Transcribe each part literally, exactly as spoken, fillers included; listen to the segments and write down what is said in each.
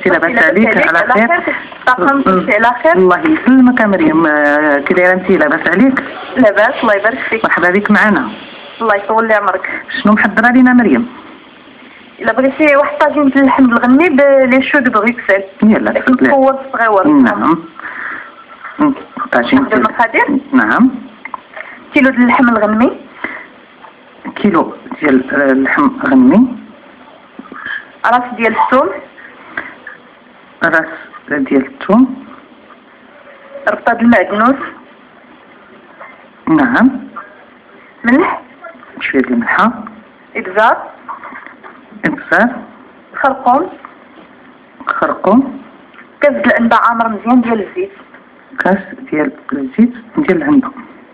انت لاباس عليك؟ على خير؟ طاقم تمشي على خير؟ الله يسلمك يا مريم. كي دايره انت؟ لاباس عليك؟ لاباس الله يبارك فيك. مرحبا بك معنا. الله يطول لي عمرك. شنو محضره لينا مريم؟ الا بغيتي واحد طاجين د اللحم الغنمي بلي شو دو بروكسل. يلا داك المكور الصغيور. نعم. طاجين ناخذ المقادير. نعم. كيلو د اللحم الغنمي. كيلو ديال اللحم غنمي. راس ديال الثوم. راس ديال الثوم. ربطة د المعدنوس. نعم. ملح. شويه ديال الملحه. ابزار. ابزار. خرقوم. خرقوم. كاس د العنبه عامر مزيان ديال الزيت. كاس ديال الزيت ديال العنبه.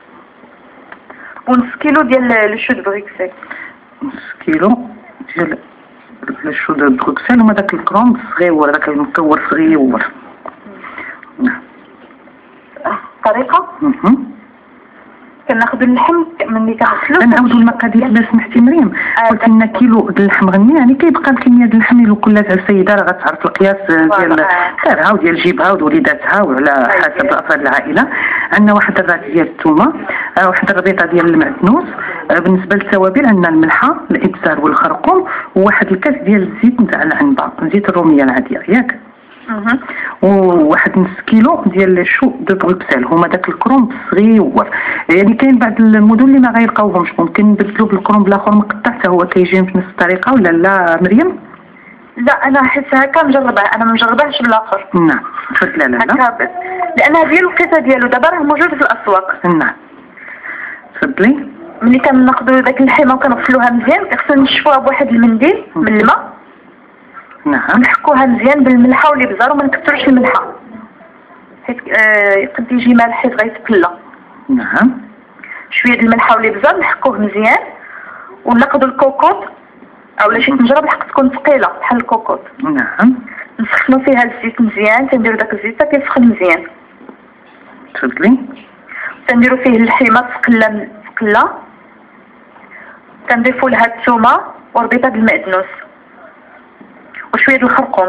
ونص كيلو ديال لو شو دو بروكسل. نص كيلو ديال لو شو دو بروكسل. هما داك الكرومب الصغيور، داك المكور صغيور. نعم. الطريقه كناخذوا اللحم ملي كنغسلو. كنعاودوا المقادير الا سمحتي مريم. قلت لنا كيلو د اللحم غنمي، يعني كيبقى الكميه ديال اللحم لو كل السيده راه غتعرف القياس ديال دارها وديال جيبها ووليداتها وعلى حسب افراد العائله. عندنا واحد الراس ديال الثومه، واحد الربيطه ديال المعدنوس. بالنسبه للتوابل عندنا الملحه، الابزار والخرقوم، وواحد الكاس ديال الزيت نتاع العنبه، زيت الروميه العاديه ياك. اها. وواحد نص كيلو ديال الشو دو بروكسل، هما داك الكرومب الصغيور. يعني كاين بعض المدن اللي ما غيلقاوهمش، ممكن نبدلو بالكرومب الاخر مقطع حتى هو كيجي بنفس الطريقه ولا لا مريم؟ لا انا حس هكا مجربه، انا ما مجرباهش بالاخر. نعم تفضلي. لا لا هكا بس لانها ديال القطه ديالو دابا راه موجود في الاسواق. نعم تفضلي. ملي كناخذوا داك اللحمه وكنغسلوها مزيان خصنا نشفوها بواحد المنديل من الماء. نعم. نحكوها مزيان بالملحه والابزار وما نكثروش الملحه حيت آه قد يجي مالح حيت غيتقلى. نعم. شويه د الملحه والابزار نحكوه مزيان وناخذوا الكوكوط اولا شي تنجره بحق تكون ثقيله بحال الكوكوط. نعم. نسخنوا فيها الزيت مزيان، تنديروا داك الزيت حتى كيسخن مزيان. تفضلي. تنديروا فيه اللحيمه تقلى تقلى، كنضيفوا لها الثومه وربيطه د المعدنوس وشويه د الخرقوم.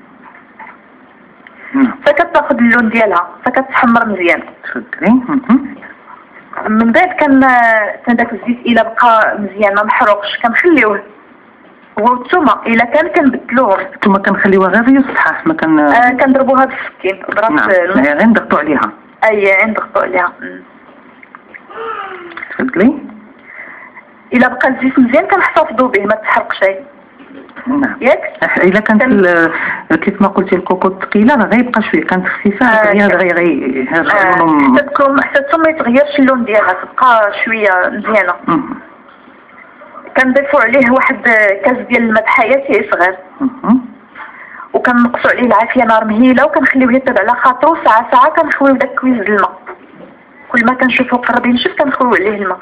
فكتاخذ اللون ديالها فكتحمر مزيان. تفضلي. من بعد كان كان داك الزيت الا بقى مزيان ما محروقش كنخليوه هو الثومه. الا كان كنبدلوهم. الثومه كنخليوها غير يصحح ما كان آه كنضربوها بالسكين براس. نعم غير نضغطوا عليها. اي نضغطوا عليها. تفضلي. الا بقى الزيت مزيان كنحتفظوا به ما تحرقش. نعم. ياك الا كانت كيف ما قلتي الكوكوط ثقيله راه غيبقى شويه، كانت خفيفه غير غير غير حتى تكون حتى الثوم ما يتغيرش اللون ديالها تبقى شويه مزيانه. كنضيفوا عليه واحد كاس ديال الماء حياتي صغير وكنقصوا عليه العافيه نار مهيله وكنخليوه يطيب على خاطرو ساعه ساعه. كنخويو داك كويز الماء، كل ما كنشوفو قرب ينشف كنخويو عليه الماء.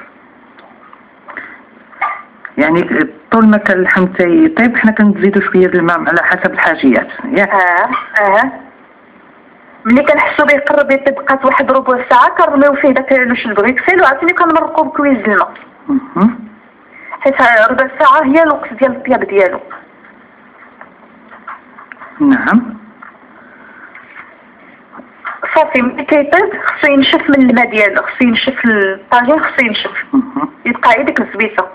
يعني طول ما كان اللحم تيطيب حنا كنزيدو شويه الماء على حسب الحاجيات ياك. اه اه ملي كنحسو به قرب يطيب بقات واحد ربع ساعه كنرميو فيه داك لوش البريكسل وعاوتاني كنمرقو بكويز الماء حيت ربع ساعه هي الوقت ديال الطياب ديالو. نعم. صافي ملي كيطيب خصو ينشف من الماء ديالو، خصو ينشف الطاجين، خصو ينشف يبقى غير ديك الزبيسه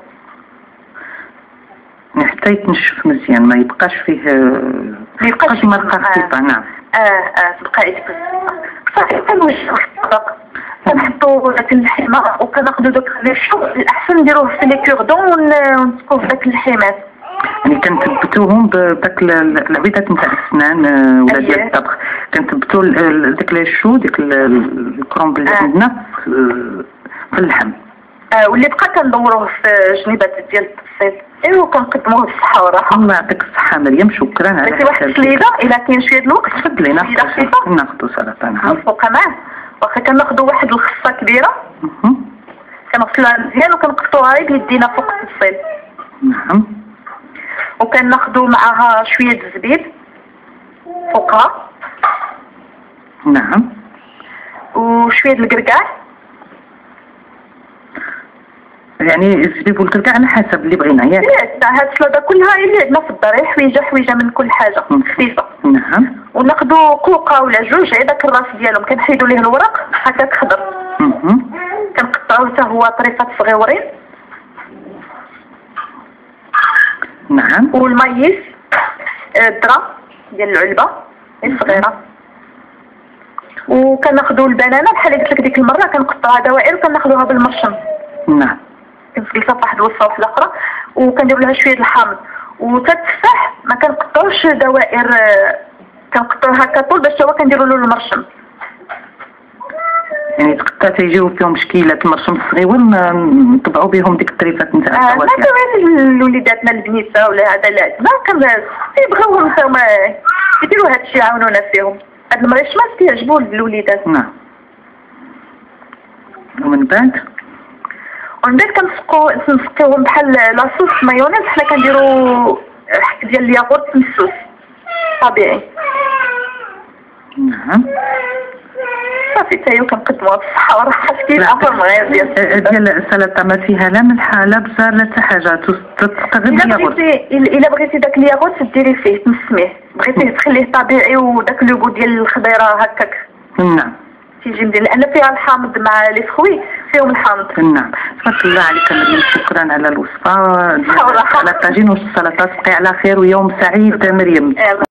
حتى يتنشف مزيان ما يبقاش فيه ما يبقاش مرقه خفيفه. نعم. اه اه تبقى غير ديك الزبيسه. صافي كنوجهو في الطبق كنحطو داك اللحمه وكناخدو داك الشو. الاحسن نديروه في لي كوردون ونسقوه في داك اللحيمات. يعني كنثبتوهم بداك العبيدات نتاع السنان ولا ديال الطبخ، كنثبتو داك الشو ديك الكرومب اللي عندنا في اللحم. اه واللي بقى كندوروه في جنيبات ديال التفصيل. ايوا كنقدموه بالصحه والراحه. الله يعطيك الصحه مريم، شكرا على بغيتي واحد السليده الا كاين شويه د الوقت؟ تفضلي. ناخذ سلطه. نعم. نفوقها معاه واخا كناخذوا واحد الخصه كبيره كنغسلوها مزيان وكنقطعوها غير بيدينا فوق التفصيل. نعم. وكناخذوا معاها شويه د الزبيب فوقها. نعم. وشويه د الكركاع يعني الزبيب والكركه على حسب اللي بغينا ياك؟ لا هاد السلطه كلها اللي عندنا في الدار حويجه حويجه من كل حاجه خفيفه. نعم. وناخذوا كوكا ولا جوج هذاك الراس ديالهم كنحيدوا ليه الورق هكاك خضر. اها. كنقطعوه حتى هو طريقه صغيورين. نعم. والمايس الذره ديال العلبه الصغيره. وكناخذوا البنانه بحال اللي قلت لك ديك المره كنقطعوها دوائر وكناخذوها بالمرشم. نعم. كنفلسها في واحد الوصفه واحده اخرى وكندير لها شويه الحامض. وتتفاح ما كنقطعوش دوائر كنقطعوها هكا طول باش هو كنديروا له المرشم. يعني تقطع تيجيو فيهم شكيلات المرشم الصغيور نطبعوا بهم ديك الطريفات نتاع الفواكه. آه ما كمان لوليداتنا البنيته ولا هذا لا ما كنبغيوهم حتى هما يديروا هذا الشيء يعاونونا فيهم. هاد المريش ما كيعجبوا الوليدات. نعم. ومن بعد ومن بعد كنسقو نسقيوهم بحال لاصوص مايونيز حنا كنديروا حك ديال الياغورت مسوس طبيعي. نعم. صافي حتى هي كنقدموها بالصحه والراحه كيف اخر مغير ديال ديال السلطه ما فيها لا ملح لا بزار لا حتى حاجه تستغل الياغورت. الا بغيتي داك الياغورت ديري فيه تنسميه بغيتي تخليه طبيعي وداك لوغو ديال الخضيره هكاك. نعم. تيجي مزيان لان فيها الحامض مع لي فخوي فيهم الحامض. نعم. تبارك الله عليك مريم شكرا على الوصفه ديال الطاجين والسلطات. تبقي على خير ويوم سعيد مريم.